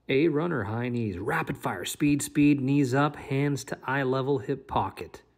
A runner, high knees, rapid fire, speed, speed, knees up, hands to eye level, hip pocket.